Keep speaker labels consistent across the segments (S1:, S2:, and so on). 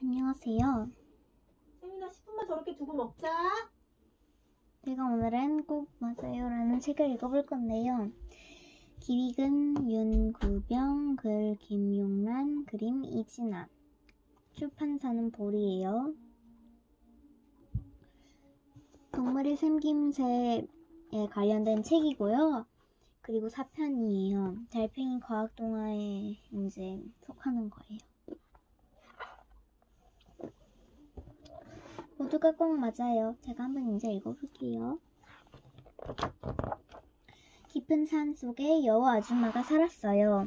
S1: 안녕하세요.
S2: 세민아 10분만 저렇게 두고 먹자.
S1: 제가 오늘은 꼭 맞아요 라는 책을 읽어볼 건데요. 기획은 윤구병, 글 김용란, 그림 이진아. 출판사는 보리예요. 동물의 생김새에 관련된 책이고요. 그리고 4편이에요. 달팽이 과학동화에 이제 속하는 거예요. 모두가 꼭 맞아요. 제가 한번 이제 읽어볼게요. 깊은 산 속에 여우 아줌마가 살았어요.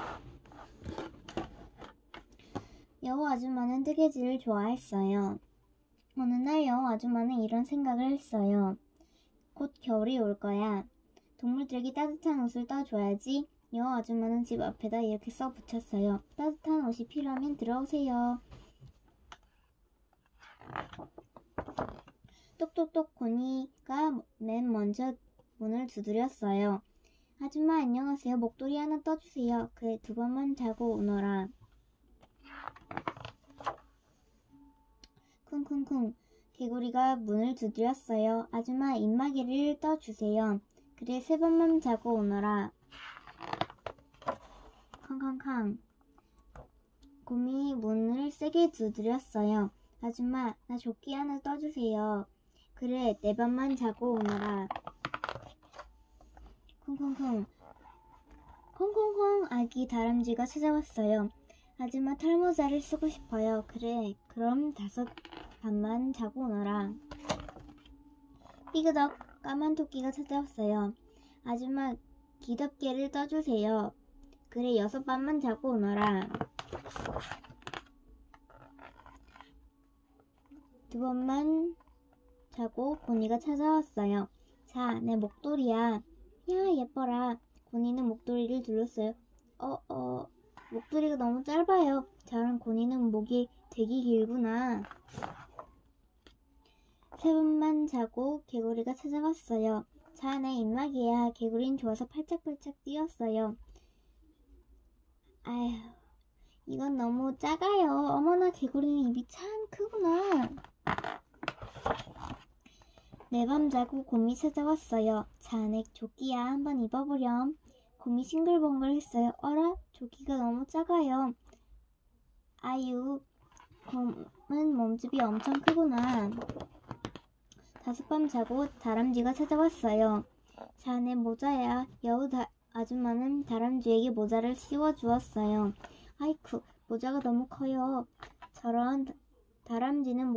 S1: 여우 아줌마는 뜨개질을 좋아했어요. 어느 날 여우 아줌마는 이런 생각을 했어요. 곧 겨울이 올 거야. 동물들에게 따뜻한 옷을 떠줘야지. 여우 아줌마는 집 앞에다 이렇게 써 붙였어요. 따뜻한 옷이 필요하면 들어오세요. 똑똑똑 고니가 맨 먼저 문을 두드렸어요. 아줌마 안녕하세요. 목도리 하나 떠주세요. 그래 2번만 자고 오너라. 쿵쿵쿵 개구리가 문을 두드렸어요. 아줌마 입마개를 떠주세요. 그래 3번만 자고 오너라. 康康康 곰이 문을 세게 두드렸어요. 아줌마 나 조끼 하나 떠주세요. 그래 4번만 자고 오너라. 콩콩콩 콩콩콩 아기 다람쥐가 찾아왔어요. 아줌마 털모자를 쓰고 싶어요. 그래 그럼 5밤만 자고 오너라. 삐그덕 까만 토끼가 찾아왔어요. 아줌마 기덮개를 떠주세요. 그래 6밤만 자고 오너라. 2번만 자고 고니가 찾아왔어요. 자, 내 목도리야. 야, 예뻐라. 고니는 목도리를 둘렀어요. 목도리가 너무 짧아요. 저런 고니는 목이 되게 길구나. 3번만 자고 개구리가 찾아왔어요. 자, 내 입마개야. 개구리는 좋아서 팔짝팔짝 뛰었어요. 아휴, 이건 너무 작아요. 어머나, 개구리는 입이 참 크구나. 4밤 자고 곰이 찾아왔어요. 자, 내 조끼야. 한번 입어보렴. 곰이 싱글벙글 했어요. 어라? 조끼가 너무 작아요. 아유, 곰은 몸집이 엄청 크구나. 5밤 자고 다람쥐가 찾아왔어요. 자, 내 모자야. 여우 아줌마는 다람쥐에게 모자를 씌워주었어요. 아이쿠, 모자가 너무 커요. 저런 다람쥐는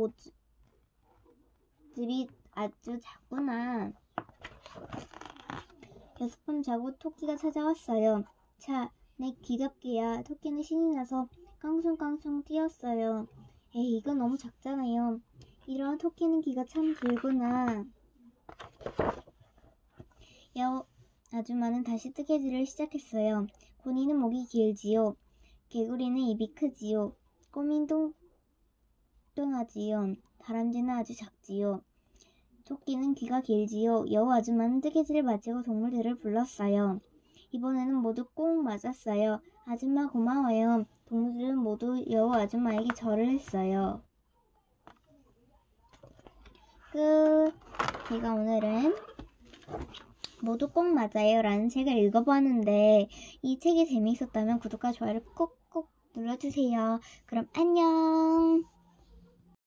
S1: 모집이 아주 작구나. 6번 자고 토끼가 찾아왔어요. 자, 내 기덮개야. 토끼는 신이 나서 깡충깡충 뛰었어요. 에이, 이건 너무 작잖아요. 이런 토끼는 귀가 참 길구나. 여우 아줌마는 다시 뜨개질을 시작했어요. 고니는 목이 길지요. 개구리는 입이 크지요. 꼬민 뚱뚱하지요. 다람쥐는 아주 작지요. 토끼는 귀가 길지요. 여우 아줌마는 뜨개질을 마치고 동물들을 불렀어요. 이번에는 모두 꼭 맞았어요. 아줌마 고마워요. 동물들은 모두 여우 아줌마에게 절을 했어요. 끝. 제가 오늘은 모두 꼭 맞아요 라는 책을 읽어보았는데 이 책이 재미있었다면 구독과 좋아요를 꾹꾹 눌러주세요. 그럼 안녕.